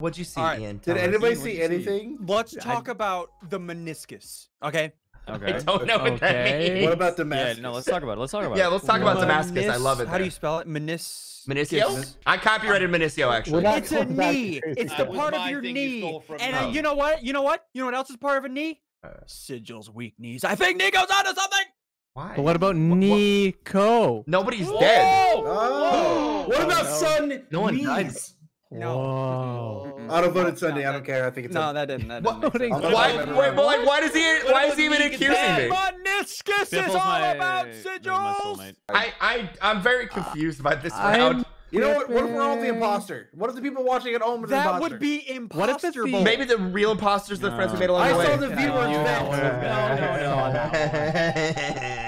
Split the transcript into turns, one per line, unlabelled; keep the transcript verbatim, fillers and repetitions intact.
What'd you see,
All right.
Ian?
Did
Tell us.
anybody
Ian, what'd
see
you see?
anything?
Let's talk about the meniscus. Okay.
Okay.
I don't know what that
Okay.
means.
What about
Yeah,
Damascus?
no, let's talk about it. Let's talk about
Yeah,
it.
let's talk about Damascus. I love it.
How do
there.
you spell it? Menis.
Meniscio? I copyrighted Meniscio actually.
We're not
It's a
going back to
knee.
crazy
It's the
That was
part of
my
your
thing you
knee.
stole from
And
me.
uh, you know what? You know what? You know what else is part of a knee?
Uh,
Sigils weak knees. I think Nico's onto something.
Why?
But what about Nico?
Nobody's
Whoa!
dead.
Oh.
What
Oh,
about
no.
Sun?
No one
knees?
died.
No.
Whoa.
Auto voted Sunday. I don't care. I think it's
No,
a...
that didn't. That
What?
didn't make sense.
I'm
Why?
gonna-
Wait, but like, why does he? Why is he even accusing me?
Meniscus is
Biffle's
all
my-
about
Biffle's my
sigils.
soulmate.
I, I, I'm very confused by this
I'm-
round.
You know what? What if we're all the imposter? What if the people watching at home are the
That
imposter?
would be
What if it's
imposter
the-
bowl.
Maybe the real imposters, the friends we made along
I
the way.
saw the viewers
You
bet.
know, no, no, no, no.